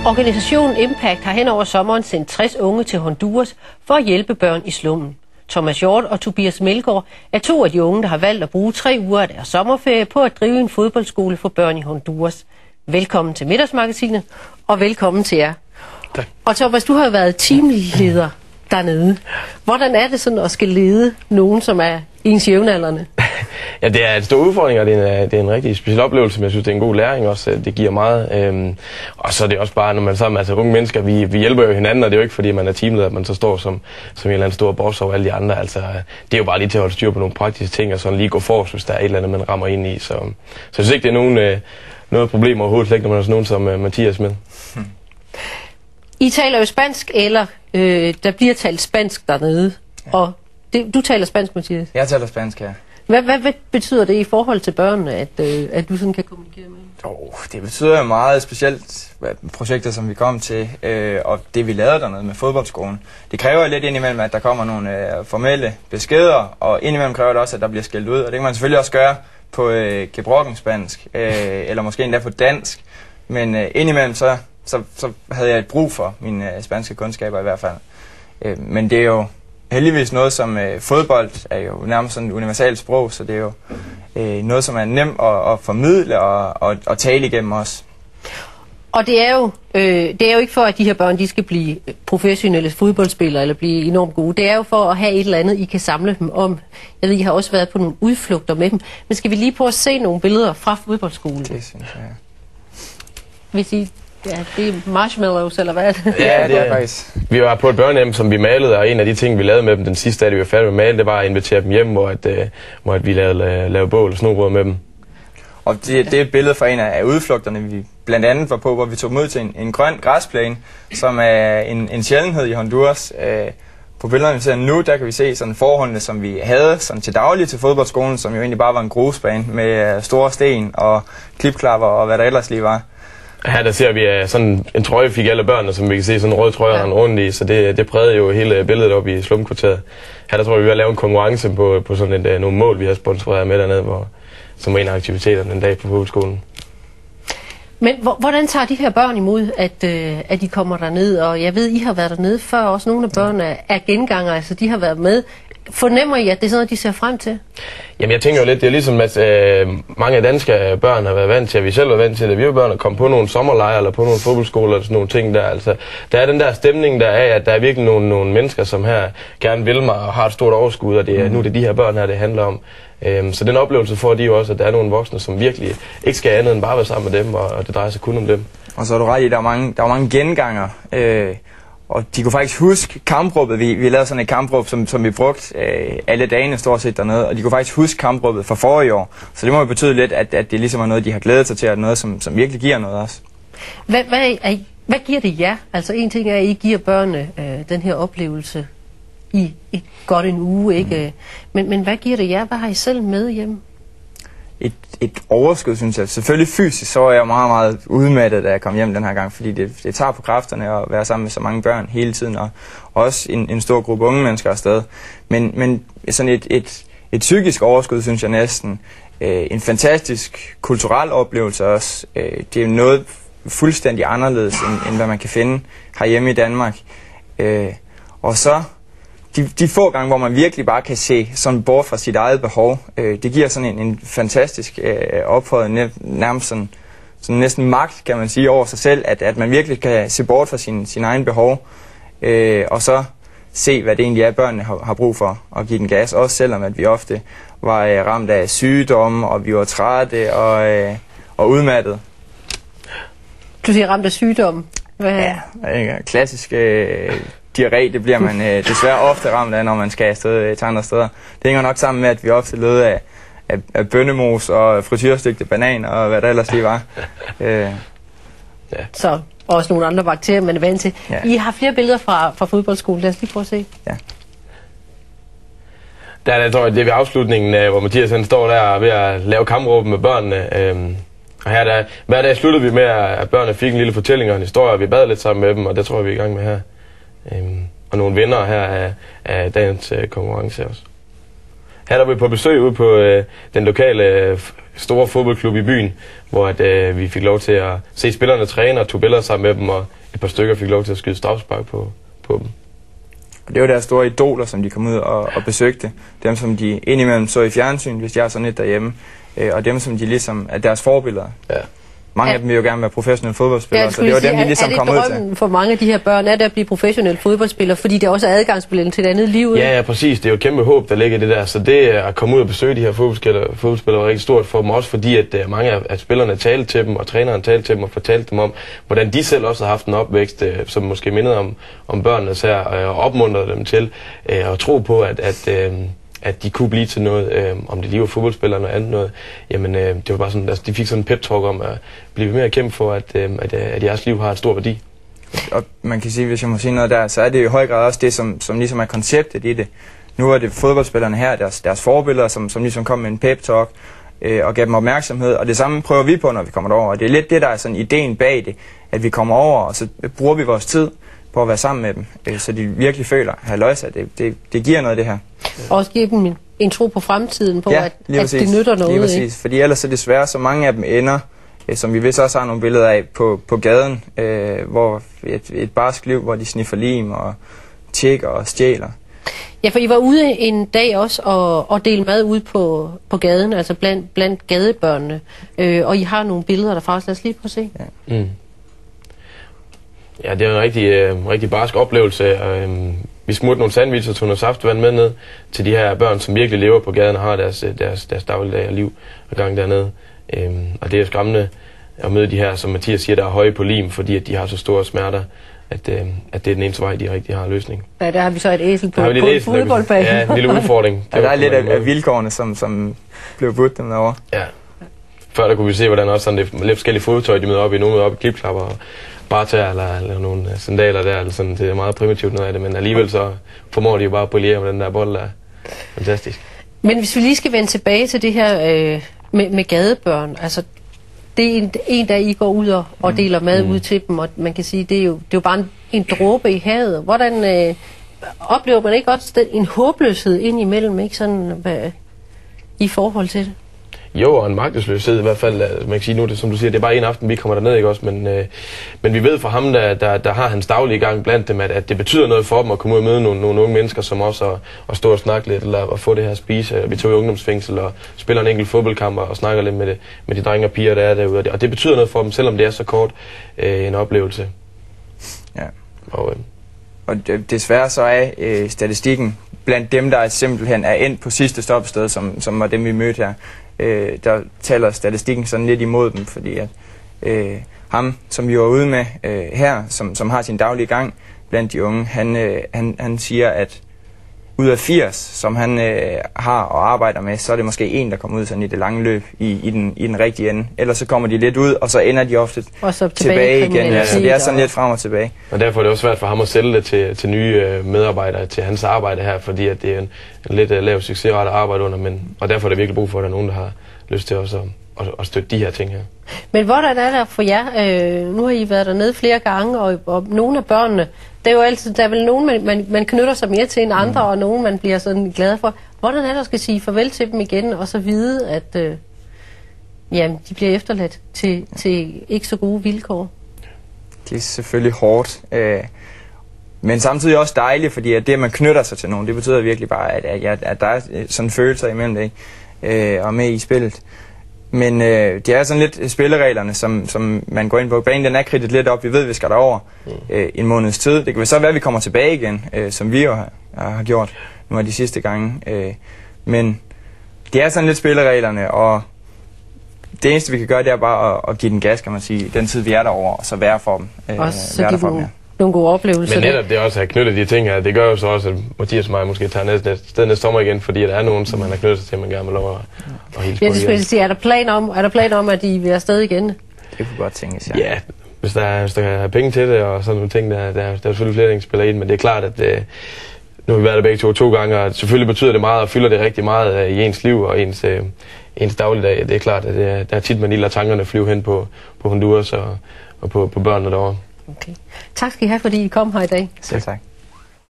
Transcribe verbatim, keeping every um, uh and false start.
Organisationen Impact har hen over sommeren sendt tres unge til Honduras for at hjælpe børn i slummen. Thomas Hjort og Tobias Melgaard er to af de unge, der har valgt at bruge tre uger af deres sommerferie på at drive en fodboldskole for børn i Honduras. Velkommen til Middagsmagasinet, og velkommen til jer. Tak. Og Thomas, du har jo været teamleder dernede. Hvordan er det sådan at skal lede nogen, som er ens jævnaldrende? Ja, det er en stor udfordring, og det er, en, det er en rigtig speciel oplevelse, men jeg synes, det er en god læring også. Det giver meget. Øhm, og så er det også bare, når man sammen, altså unge mennesker, vi, vi hjælper jo hinanden, og det er jo ikke, fordi man er teamleder, at man så står som, som en eller anden stor boss over alle de andre. Altså, det er jo bare lige til at holde styr på nogle praktiske ting, og sådan lige gå forrest, hvis der er et eller andet, man rammer ind i. Så, så jeg synes ikke, det er nogen, øh, noget problem overhovedet, slet ikke, når man har sådan nogen som øh, Mathias med. Hmm. I taler jo spansk, eller øh, der bliver talt spansk dernede, ja. Og det, du taler spansk, Mathias? Jeg taler spansk, ja. Hvad, hvad, hvad betyder det i forhold til børnene, at, øh, at du sådan kan kommunikere med dem? Oh, det betyder jo meget specielt projekter, som vi kom til, øh, og det vi lavede dernede med fodboldskolen. Det kræver lidt indimellem, at der kommer nogle øh, formelle beskeder, og indimellem kræver det også, at der bliver skældt ud. Og det kan man selvfølgelig også gøre på øh, gebrokkenspansk, øh, eller måske endda på dansk. Men øh, indimellem så, så, så havde jeg et brug for mine øh, spanske kundskaber i hvert fald. Øh, men det er jo heldigvis noget, som øh, fodbold er jo nærmest sådan et universalt sprog, så det er jo øh, noget, som er nemt at, at formidle og, og, og tale igennem os. Og det er, jo, øh, det er jo ikke for, at de her børn de skal blive professionelle fodboldspillere eller blive enormt gode. Det er jo for at have et eller andet, I kan samle dem om. Jeg ved, I har også været på nogle udflugter med dem. Men skal vi lige prøve at se nogle billeder fra fodboldskolen? Det synes jeg, ja. Hvis I... Ja, det er marshmallows, eller hvad er det? Ja, det er faktisk. Vi var på et børnehjem, som vi malede, og en af de ting, vi lavede med dem den sidste dag, vi var færdige med at male, det var at invitere dem hjem, hvor, at, uh, hvor at vi lavede, lavede bål og snobrød med dem. Og det, det er et billede fra en af udflugterne, vi blandt andet var på, hvor vi tog dem ud til en, en grøn græsplæne, som er en, en sjældenhed i Honduras. Uh, på billederne, vi ser nu, der kan vi se sådan forholdene, som vi havde sådan til daglig til fodboldskolen, som jo egentlig bare var en grusbane med uh, store sten og klipklapper og hvad der ellers lige var. Her der ser vi sådan en trøje fik alle børnene, som vi kan se sådan en rød trøje, ja. rundt i, så det, det prægede jo hele billedet op i slumkvarteret. Her der tror vi, vi har lavet en konkurrence på, på sådan et, nogle mål, vi har sponsoreret med dernede, hvor, som var en af aktiviteterne den dag på fodboldskolen. Men hvordan tager de her børn imod, at, øh, at de kommer derned? Og jeg ved, I har været dernede før, også nogle af børnene er genganger, altså de har været med. Fornemmer I, at det er sådan noget, de ser frem til? Jamen jeg tænker jo lidt, det er ligesom, at øh, mange danske børn har været vant til, at vi selv var vant til, at vi var børn at komme på nogle sommerlejre eller på nogle fodboldskoler og sådan nogle ting der. Altså, der er den der stemning der af, at der er virkelig nogle, nogle mennesker, som her gerne vil mig og har et stort overskud, og det er, nu er det de her børn her, det handler om. Øhm, så den oplevelse får de jo også, at der er nogle voksne, som virkelig ikke skal andet end bare være sammen med dem, og, og det drejer sig kun om dem. Og så er du ret i, der er mange, der er mange genganger. Øh Og de kunne faktisk huske kampråbet. Vi, vi lavede sådan et kampråb, som, som vi brugte øh, alle dagene stort set dernede. Og de kunne faktisk huske kampråbet fra forrige år. Så det må jo betyde lidt, at, at det ligesom er noget, de har glædet sig til, og noget, som, som virkelig giver noget også. Hvad, hvad, er, hvad giver det jer? Altså en ting er, at I giver børnene øh, den her oplevelse i et godt en uge, ikke? Mm. Men, men hvad giver det jer? Hvad har I selv med hjemme? Et, et overskud, synes jeg. Selvfølgelig fysisk, så er jeg meget, meget udmattet, da jeg kom hjem den her gang, fordi det, det tager på kræfterne at være sammen med så mange børn hele tiden, og også en, en stor gruppe unge mennesker afsted. Men, men sådan et, et, et psykisk overskud, synes jeg næsten. Øh, en fantastisk kulturel oplevelse også. Øh, det er noget fuldstændig anderledes, end, end hvad man kan finde herhjemme i Danmark. Øh, og så De, de få gange, hvor man virkelig bare kan se sådan bort fra sit eget behov, øh, det giver sådan en, en fantastisk øh, ophøjet, nærmest sådan, sådan næsten magt, kan man sige, over sig selv, at, at man virkelig kan se bort fra sin, sin egen behov, øh, og så se, hvad det egentlig er, børnene har, har brug for, og give den gas, også selvom at vi ofte var øh, ramt af sygdomme, og vi var trætte og, øh, og udmattet. Du siger ramt af sygdomme? Hvad? Ja, ja, klassisk... Øh, diarré, det bliver man øh, desværre ofte ramt af, når man skal afsted øh, til andre steder. Det hænger nok sammen med, at vi ofte led af, af, af bønnemos og frityrstegte bananer og hvad der ellers lige var. Øh. Ja. Så også nogle andre bakterier, man er vant til. Ja. I har flere billeder fra, fra fodboldskolen. Lad os lige prøve at se. Ja. Der er det, det er ved afslutningen, hvor Mathias han står der ved at lave kampråben med børnene. Øhm, og her der, hver dag sluttede vi med, at børnene fik en lille fortælling og en historie, og vi bad lidt sammen med dem, og det tror jeg, vi er i gang med her. Øhm, og nogle vinder her af, af dagens øh, konkurrence også. Her er vi på besøg ude på øh, den lokale øh, store fodboldklub i byen, hvor at, øh, vi fik lov til at se spillerne træne og tog billeder sammen med dem, og et par stykker fik lov til at skyde straffespark på, på dem. Det var deres store idoler, som de kom ud og, og besøgte. Dem, som de indimellem så i fjernsyn, hvis de har sådan et derhjemme. Øh, og dem, som de ligesom er deres forbilleder. Ja. Mange af dem vil jo gerne være professionelle fodboldspillere, ja, så det var dem, de ligesom kom ud til. Er det drømmen for mange af de her børn, er det at blive professionelle fodboldspillere, fordi det også er adgangsbilletten til et andet liv? Ja, ja, præcis. Det er jo et kæmpe håb, der ligger i det der. Så det at komme ud og besøge de her fodboldspillere, fodboldspillere var rigtig stort for dem, også fordi at uh, mange af, af spillerne talte til dem, og træneren talte til dem og fortalte dem om, hvordan de selv også har haft en opvækst, uh, som måske mindede om, om børnene her, uh, og opmuntrede dem til uh, at tro på, at, at uh, at de kunne blive til noget, øh, om det lige var fodboldspillere eller noget andet noget. Jamen, øh, det var bare sådan, altså, de fik sådan en pep-talk om at blive mere at kæmpe for, at, øh, at, at jeres liv har en stor værdi. Og man kan sige, hvis jeg må sige noget der, så er det i høj grad også det, som, som ligesom er konceptet i det. Nu er det fodboldspillerne her, deres, deres forbilleder, som, som ligesom kom med en pep-talk øh, og gav dem opmærksomhed. Og det samme prøver vi på, når vi kommer derover. Og det er lidt det, der er sådan ideen bag det, at vi kommer over, og så bruger vi vores tid på at være sammen med dem, øh, så de virkelig føler, halløjsa, det, det, det giver noget det her. Og også give dem en, en tro på fremtiden, på ja, at, at det nytter noget. Lige præcis, fordi ellers er det desværre, så mange af dem ender, øh, som vi vist også har nogle billeder af, på, på gaden, øh, hvor et, et barsk liv, hvor de sniffer lim og tjekker og stjæler. Ja, for I var ude en dag også og, og dele mad ude på, på gaden, altså blandt, blandt gadebørnene, øh, og I har nogle billeder derfra, så lad os lige prøve at se. Ja. Mm. Ja, det er en rigtig, øh, rigtig barsk oplevelse. Øh, vi smurte nogle sandwich og tog noget saftvand med ned til de her børn, som virkelig lever på gaden og har deres, deres, deres dagligdag og liv og gang dernede. Øh, og det er skræmmende at møde de her, som Mathias siger, der er høje på lim, fordi at de har så store smerter, at, øh, at det er den eneste vej, de rigtig har løsning. Ja, der har vi så et æsel på, på en fodboldbane. Ja, en lille udfordring. Ja, der er lidt af, af vilkårene, som, som blev budt dem derovre. Ja. Før der kunne vi se, hvordan også sådan lidt, lidt forskellige fodtøj, de møder op i. Nogle møder op i klipklapper og bartær eller, eller nogle sandaler der. Eller sådan. Det er meget primitivt noget af det, men alligevel så formår de jo bare at brillere med den der bold, der er fantastisk. Men hvis vi lige skal vende tilbage til det her øh, med, med gadebørn, altså det er en, en dag, I går ud og, og deler mad mm. ud til dem, og man kan sige, det er jo, det er jo bare en, en dråbe i havet. Hvordan øh, oplever man ikke også en håbløshed indimellem, ikke sådan, hvad, i forhold til det? Jo, og en magtesløshed i hvert fald. Man kan sige nu, det, som du siger, det er bare en aften, vi kommer derned, ikke også? Men, øh, men vi ved fra ham, der, der, der har hans daglige gang blandt dem, at, at det betyder noget for dem at komme ud og møde nogle, nogle unge mennesker, som også at, at stå og snakke lidt, eller at få det her at spise. Vi tog i ungdomsfængsel og spiller en enkelt fodboldkamp og snakker lidt med, det, med de drenge og piger, der er derude. Og det betyder noget for dem, selvom det er så kort øh, en oplevelse. Ja. Og, øh, og desværre så er øh, statistikken blandt dem, der simpelthen er endt på sidste stoppested, som, som var dem, vi mødte her. Øh, der taler statistikken sådan lidt imod dem, fordi at øh, ham, som vi var ude med øh, her, som, som har sin daglige gang blandt de unge, han, øh, han, han siger, at ud af firs, som han øh, har og arbejder med, så er det måske en, der kommer ud sådan i det lange løb i, i, den, i den rigtige ende. Ellers så kommer de lidt ud, og så ender de ofte og så tilbage, tilbage igen. Ja, så det er sådan lidt frem og tilbage. Og derfor er det også svært for ham at sælge det til, til nye øh, medarbejdere til hans arbejde her, fordi at det er en, en lidt uh, lav succesret at arbejde under, men, og derfor er det virkelig brug for, at der er nogen, der har lyst til også at, at, at støtte de her ting her. Men hvordan er der for jer? Øh, nu har I været dernede flere gange, og, og nogle af børnene, det er jo altid, der er vel nogen, man, man, man knytter sig mere til end andre, mm. og nogen, man bliver sådan glad for. Hvordan er der skal sige farvel til dem igen, og så vide, at øh, jamen, de bliver efterladt til, til ikke så gode vilkår? Det er selvfølgelig hårdt, øh, men samtidig også dejligt, fordi at det, at man knytter sig til nogen, det betyder virkelig bare, at, at, at der er sådan følelser imellem det, ikke? Øh, og med i spillet. Men øh, det er sådan lidt spillereglerne, som, som man går ind på. Banen den er kridtet lidt op. Vi ved, vi skal derover øh, en måneds tid. Det kan så være, at vi kommer tilbage igen, øh, som vi jo har, har gjort nogle af de sidste gange. Øh, men det er sådan lidt spillereglerne, og det eneste, vi kan gøre, det er bare at, at give den gas, kan man sige, den tid, vi er derovre, og så være for dem. Øh, også så give dem nogle gode oplevelser. Men netop det også at have knyttet de ting her, det gør jo så også, at Mathias og mig måske tager næste, sted næste sommer igen, fordi der er nogen, som man har knyttet sig til, man gerne vil lov at, at hilse på igen. Jeg sige, er der plan om, er der plan om, at I vil afsted igen? Det kunne godt tænkes, ja. Ja, hvis der, hvis der er penge til det, og sådan nogle ting, der, der, der er selvfølgelig flere, der spiller ind, men det er klart, at øh, nu har vi været der begge to to gange, og selvfølgelig betyder det meget, og fylder det rigtig meget øh, i ens liv og ens, øh, ens dagligdag. Det er klart, at det, der er tit, man lige lader tankerne flyve hen på, på Honduras og, og på, på børnene derovre. Okay. Tak skal I have, fordi I kom her i dag. Selv tak.